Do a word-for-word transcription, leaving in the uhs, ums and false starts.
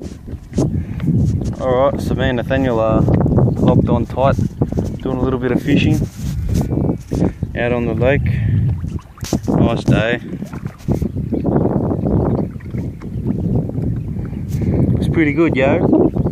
Alright, so me and Nathaniel are locked on tight, doing a little bit of fishing out on the lake. Nice day. It's pretty good, yo.